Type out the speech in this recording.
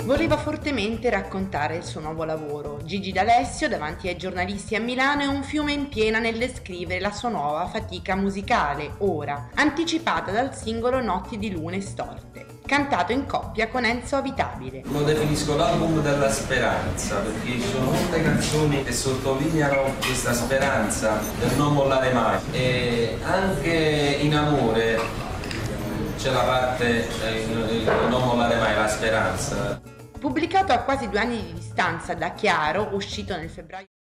Voleva fortemente raccontare il suo nuovo lavoro. Gigi D'Alessio, davanti ai giornalisti a Milano, è un fiume in piena nel descrivere la sua nuova fatica musicale, Ora, anticipata dal singolo Notti di lune storte, cantato in coppia con Enzo Avitabile. Lo definisco l'album della speranza, perché ci sono molte canzoni che sottolineano questa speranza del non mollare mai. E anche in amore c'è la parte non mollare mai, la speranza. Pubblicato a quasi 2 anni di distanza da Chiaro, uscito nel febbraio